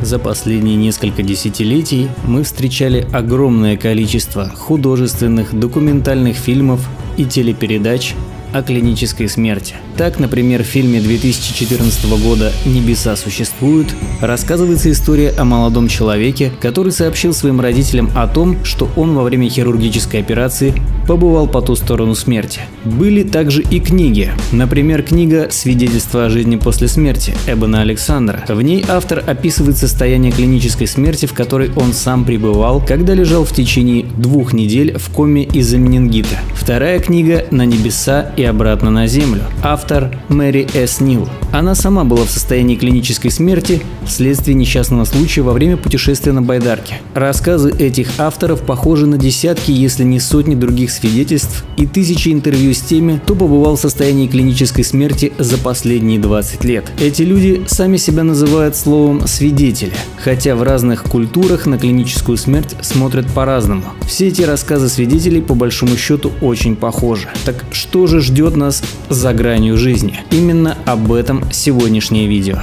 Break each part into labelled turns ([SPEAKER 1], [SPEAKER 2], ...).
[SPEAKER 1] За последние несколько десятилетий мы встречали огромное количество художественных, документальных фильмов и телепередач о клинической смерти. Так, например, в фильме 2014 года «Небеса существуют» рассказывается история о молодом человеке, который сообщил своим родителям о том, что он во время хирургической операции побывал по ту сторону смерти. Были также и книги. Например, книга «Свидетельство о жизни после смерти» Эбена Александра. В ней автор описывает состояние клинической смерти, в которой он сам пребывал, когда лежал в течение 2 недель в коме из-за менингита. Вторая книга «На небеса и обратно на землю». Автор Мэри С. Нил. Она сама была в состоянии клинической смерти вследствие несчастного случая во время путешествия на байдарке. Рассказы этих авторов похожи на десятки, если не сотни других свидетельств и тысячи интервью с теми, кто побывал в состоянии клинической смерти за последние 20 лет. Эти люди сами себя называют словом «свидетели», хотя в разных культурах на клиническую смерть смотрят по-разному. Все эти рассказы свидетелей по большому счету очень похожи. Так что же ждет нас за гранью жизни? Именно об этом сегодняшнее видео.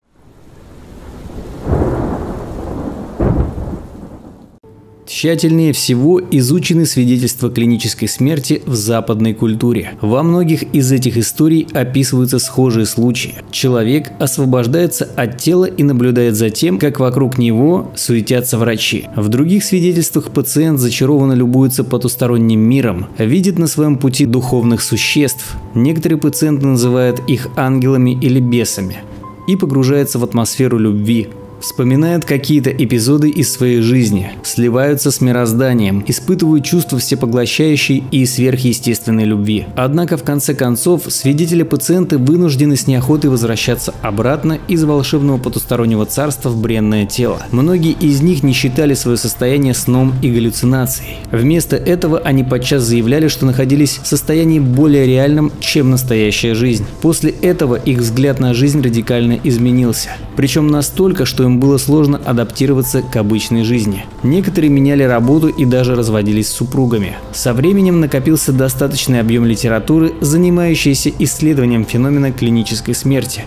[SPEAKER 1] Тщательнее всего изучены свидетельства клинической смерти в западной культуре. Во многих из этих историй описываются схожие случаи. Человек освобождается от тела и наблюдает за тем, как вокруг него суетятся врачи. В других свидетельствах пациент зачарованно любуется потусторонним миром, видит на своем пути духовных существ. Некоторые пациенты называют их ангелами или бесами и погружаются в атмосферу любви. Вспоминают какие-то эпизоды из своей жизни, сливаются с мирозданием, испытывают чувство всепоглощающей и сверхъестественной любви. Однако в конце концов свидетели-пациенты вынуждены с неохотой возвращаться обратно из волшебного потустороннего царства в бренное тело. Многие из них не считали свое состояние сном и галлюцинацией. Вместо этого они подчас заявляли, что находились в состоянии более реальном, чем настоящая жизнь. После этого их взгляд на жизнь радикально изменился. Причем настолько, что им было сложно адаптироваться к обычной жизни. Некоторые меняли работу и даже разводились с супругами. Со временем накопился достаточный объем литературы, занимающейся исследованием феномена клинической смерти.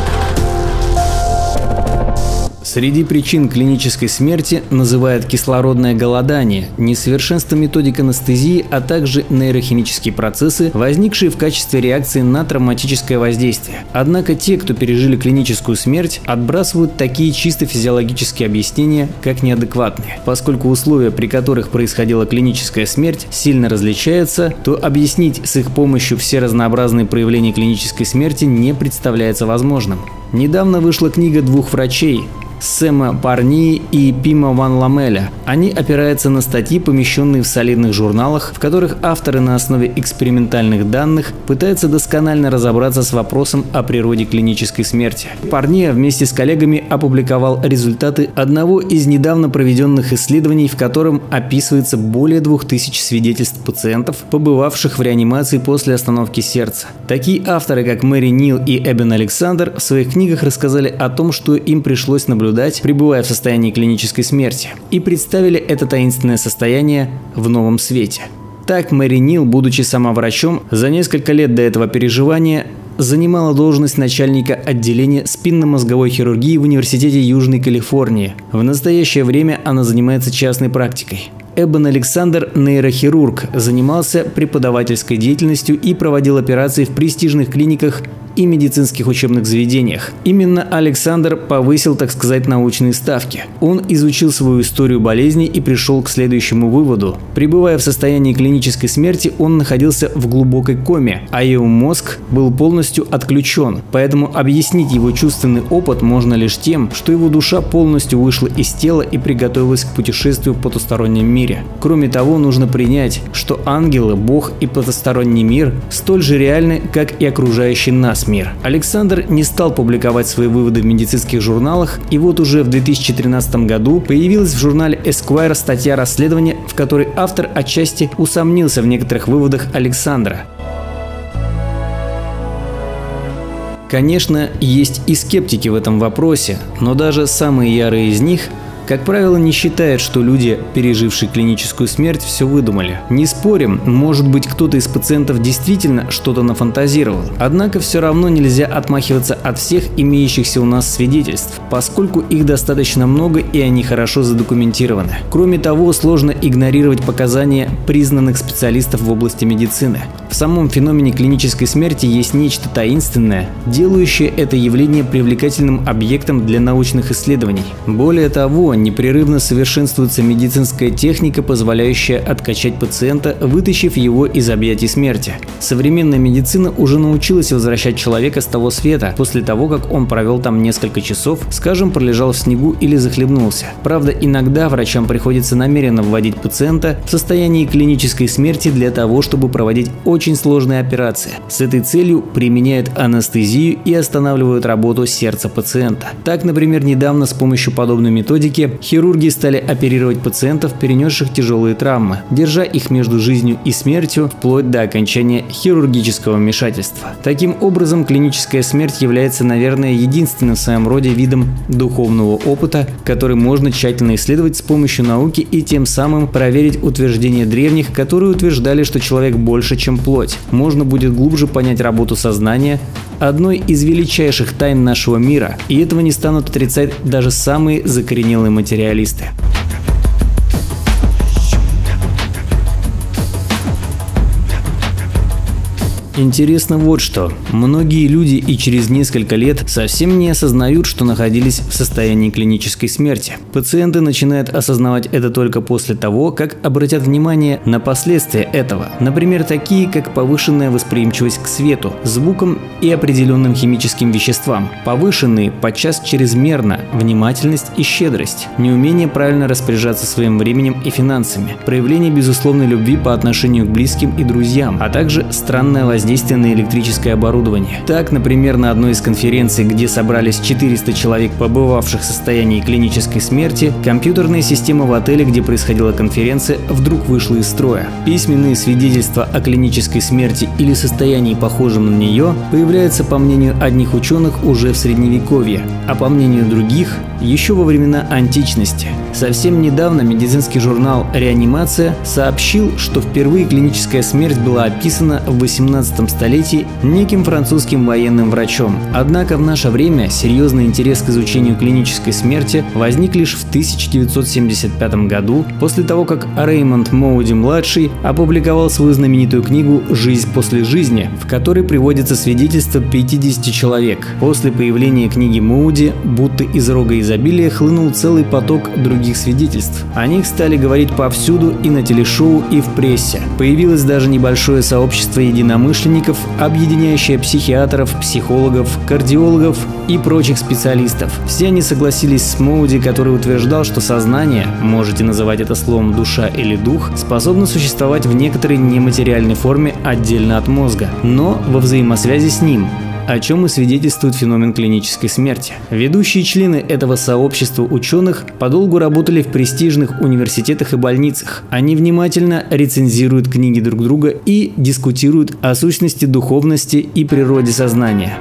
[SPEAKER 1] Среди причин клинической смерти называют кислородное голодание, несовершенство методик анестезии, а также нейрохимические процессы, возникшие в качестве реакции на травматическое воздействие. Однако те, кто пережили клиническую смерть, отбрасывают такие чисто физиологические объяснения, как неадекватные. Поскольку условия, при которых происходила клиническая смерть, сильно различаются, то объяснить с их помощью все разнообразные проявления клинической смерти не представляется возможным. Недавно вышла книга 2 врачей – Сэма Парни и Пима Ван Ламеля. Они опираются на статьи, помещенные в солидных журналах, в которых авторы на основе экспериментальных данных пытаются досконально разобраться с вопросом о природе клинической смерти. Парни вместе с коллегами опубликовал результаты одного из недавно проведенных исследований, в котором описывается более 2000 свидетельств пациентов, побывавших в реанимации после остановки сердца. Такие авторы, как Мэри Нил и Эбен Александр, в своих книгах рассказали о том, что им пришлось наблюдать, пребывая в состоянии клинической смерти, и представили это таинственное состояние в новом свете. Так, Мэри Нил, будучи сама врачом, за несколько лет до этого переживания занимала должность начальника отделения спинномозговой хирургии в Университете Южной Калифорнии. В настоящее время она занимается частной практикой. Эбен Александр, нейрохирург, занимался преподавательской деятельностью и проводил операции в престижных клиниках и медицинских учебных заведениях. Именно Александр повысил, так сказать, научные ставки. Он изучил свою историю болезни и пришел к следующему выводу. Пребывая в состоянии клинической смерти, он находился в глубокой коме, а его мозг был полностью отключен. Поэтому объяснить его чувственный опыт можно лишь тем, что его душа полностью вышла из тела и приготовилась к путешествию в потустороннем мире. Кроме того, нужно принять, что ангелы, Бог и потусторонний мир столь же реальны, как и окружающий нас мир. Александр не стал публиковать свои выводы в медицинских журналах, и вот уже в 2013 году появилась в журнале Esquire статья расследования, в которой автор отчасти усомнился в некоторых выводах Александра. Конечно, есть и скептики в этом вопросе, но даже самые ярые из них, как правило, не считает, что люди, пережившие клиническую смерть, все выдумали. Не спорим, может быть, кто-то из пациентов действительно что-то нафантазировал. Однако все равно нельзя отмахиваться от всех имеющихся у нас свидетельств, поскольку их достаточно много и они хорошо задокументированы. Кроме того, сложно игнорировать показания признанных специалистов в области медицины. В самом феномене клинической смерти есть нечто таинственное, делающее это явление привлекательным объектом для научных исследований. Более того, непрерывно совершенствуется медицинская техника, позволяющая откачать пациента, вытащив его из объятий смерти. Современная медицина уже научилась возвращать человека с того света после того, как он провел там несколько часов, скажем, пролежал в снегу или захлебнулся. Правда, иногда врачам приходится намеренно вводить пациента в состояние клинической смерти для того, чтобы проводить очень сложные операции. С этой целью применяют анестезию и останавливают работу сердца пациента. Так, например, недавно с помощью подобной методики хирурги стали оперировать пациентов, перенесших тяжелые травмы, держа их между жизнью и смертью вплоть до окончания хирургического вмешательства. Таким образом, клиническая смерть является, наверное, единственным в своем роде видом духовного опыта, который можно тщательно исследовать с помощью науки и тем самым проверить утверждения древних, которые утверждали, что человек больше, чем плоть. Можно будет глубже понять работу сознания, одной из величайших тайн нашего мира, и этого не станут отрицать даже самые закоренелые материалисты. Интересно вот что. Многие люди и через несколько лет совсем не осознают, что находились в состоянии клинической смерти. Пациенты начинают осознавать это только после того, как обратят внимание на последствия этого. Например, такие, как повышенная восприимчивость к свету, звукам и определенным химическим веществам, повышенные, подчас чрезмерно, внимательность и щедрость, неумение правильно распоряжаться своим временем и финансами, проявление безусловной любви по отношению к близким и друзьям, а также странное воздействие на электрическое оборудование. Так, например, на одной из конференций, где собрались 400 человек, побывавших в состоянии клинической смерти, компьютерная система в отеле, где происходила конференция, вдруг вышла из строя. Письменные свидетельства о клинической смерти или состоянии, похожем на нее, появляются, по мнению одних ученых, уже в Средневековье, а по мнению других – еще во времена античности. Совсем недавно медицинский журнал «Реанимация» сообщил, что впервые клиническая смерть была описана в 18 столетии неким французским военным врачом. Однако в наше время серьезный интерес к изучению клинической смерти возник лишь в 1975 году, после того, как Реймонд Моуди-младший опубликовал свою знаменитую книгу «Жизнь после жизни», в которой приводится свидетельство 50 человек. После появления книги Моуди будто из рога изобилия хлынул целый поток других свидетельств. О них стали говорить повсюду, и на телешоу, и в прессе. Появилось даже небольшое сообщество единомышленников, объединяющее психиатров, психологов, кардиологов и прочих специалистов. Все они согласились с Моуди, который утверждал, что сознание, можете называть это словом душа или дух, способно существовать в некоторой нематериальной форме отдельно от мозга, но во взаимосвязи с ним, о чем и свидетельствует феномен клинической смерти. Ведущие члены этого сообщества ученых подолгу работали в престижных университетах и больницах. Они внимательно рецензируют книги друг друга и дискутируют о сущности духовности и природе сознания.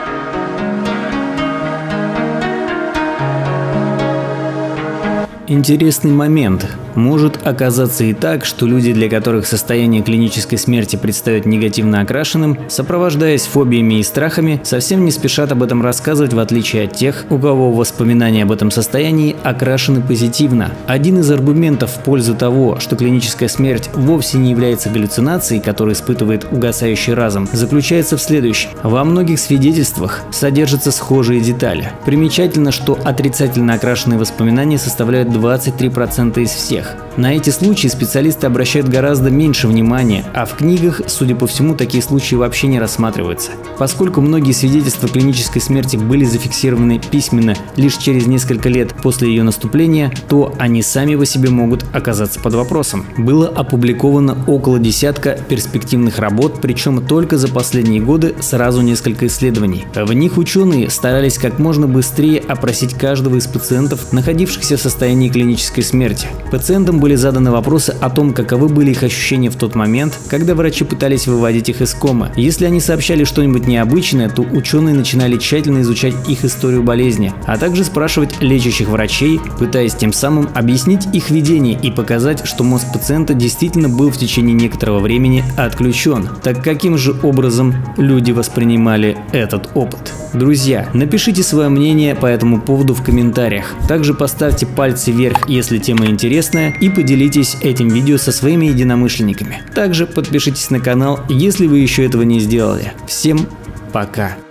[SPEAKER 1] Интересный момент. Может оказаться и так, что люди, для которых состояние клинической смерти предстает негативно окрашенным, сопровождаясь фобиями и страхами, совсем не спешат об этом рассказывать, в отличие от тех, у кого воспоминания об этом состоянии окрашены позитивно. Один из аргументов в пользу того, что клиническая смерть вовсе не является галлюцинацией, которую испытывает угасающий разум, заключается в следующем. Во многих свидетельствах содержатся схожие детали. Примечательно, что отрицательно окрашенные воспоминания составляют 23% из всех. На эти случаи специалисты обращают гораздо меньше внимания, а в книгах, судя по всему, такие случаи вообще не рассматриваются. Поскольку многие свидетельства клинической смерти были зафиксированы письменно лишь через несколько лет после ее наступления, то они сами по себе могут оказаться под вопросом. Было опубликовано около десятка перспективных работ, причем только за последние годы сразу несколько исследований. В них ученые старались как можно быстрее опросить каждого из пациентов, находившихся в состоянии клинической смерти. Пациентам были заданы вопросы о том, каковы были их ощущения в тот момент, когда врачи пытались выводить их из комы. Если они сообщали что-нибудь необычное, то ученые начинали тщательно изучать их историю болезни, а также спрашивать лечащих врачей, пытаясь тем самым объяснить их видение и показать, что мозг пациента действительно был в течение некоторого времени отключен. Так каким же образом люди воспринимали этот опыт? Друзья, напишите свое мнение по этому поводу в комментариях. Также поставьте пальцы вверх, если тема интересная, и поделитесь этим видео со своими единомышленниками. Также подпишитесь на канал, если вы еще этого не сделали. Всем пока!